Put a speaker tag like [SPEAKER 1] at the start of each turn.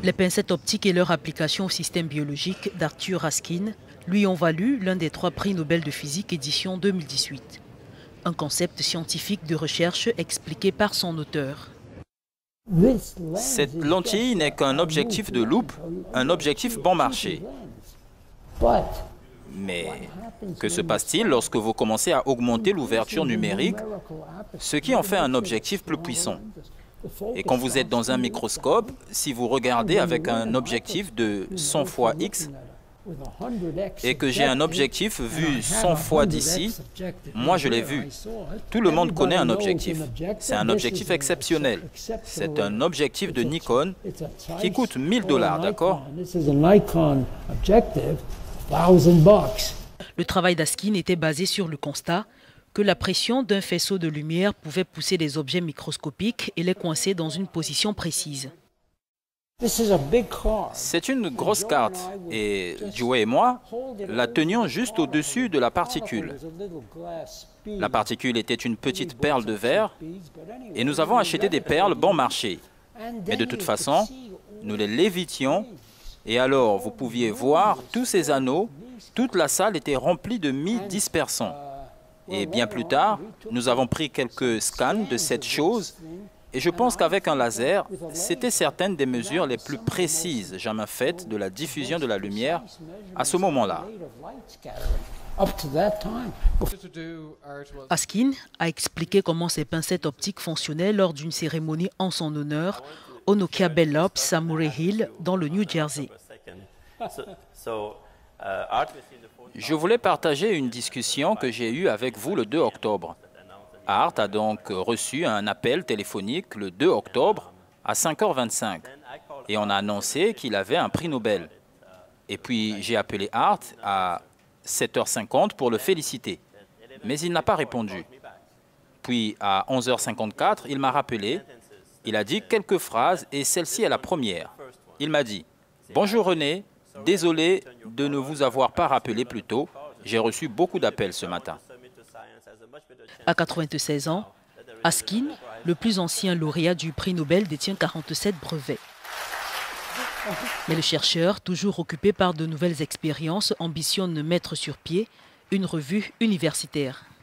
[SPEAKER 1] Les pincettes optiques et leur application au système biologique d'Arthur Askin lui ont valu l'un des 3 prix Nobel de physique édition 2018. Un concept scientifique de recherche expliqué par son auteur.
[SPEAKER 2] Cette lentille n'est qu'un objectif de loupe, un objectif bon marché. Mais que se passe-t-il lorsque vous commencez à augmenter l'ouverture numérique, ce qui en fait un objectif plus puissant? Et quand vous êtes dans un microscope, si vous regardez avec un objectif de 100 fois X, et que j'ai un objectif vu 100 fois d'ici, moi je l'ai vu. Tout le monde connaît un objectif. C'est un objectif exceptionnel. C'est un objectif de Nikon qui coûte 1000 $, d'accord?
[SPEAKER 1] Le travail d'Askin était basé sur le constat que la pression d'un faisceau de lumière pouvait pousser des objets microscopiques et les coincer dans une position précise.
[SPEAKER 2] C'est une grosse carte et Joey et moi la tenions juste au-dessus de la particule. La particule était une petite perle de verre et nous avons acheté des perles bon marché. Mais de toute façon, nous les lévitions et alors vous pouviez voir tous ces anneaux, toute la salle était remplie de mie dispersants. Et bien plus tard, nous avons pris quelques scans de cette chose et je pense qu'avec un laser, c'était certaines des mesures les plus précises jamais faites de la diffusion de la lumière à ce moment-là.
[SPEAKER 1] Askin a expliqué comment ces pincettes optiques fonctionnaient lors d'une cérémonie en son honneur au Nokia Bell Labs à Murray Hill, dans le New Jersey.
[SPEAKER 2] Je voulais partager une discussion que j'ai eue avec vous le 2 octobre. Art a donc reçu un appel téléphonique le 2 octobre à 5h25 et on a annoncé qu'il avait un prix Nobel. Et puis j'ai appelé Art à 7h50 pour le féliciter, mais il n'a pas répondu. Puis à 11h54, il m'a rappelé, il a dit quelques phrases et celle-ci est la première. Il m'a dit « Bonjour René, désolé de ne vous avoir pas rappelé plus tôt, j'ai reçu beaucoup d'appels ce matin. »
[SPEAKER 1] À 96 ans, Askin, le plus ancien lauréat du prix Nobel, détient 47 brevets. Mais le chercheur, toujours occupé par de nouvelles expériences, ambitionne de mettre sur pied une revue universitaire.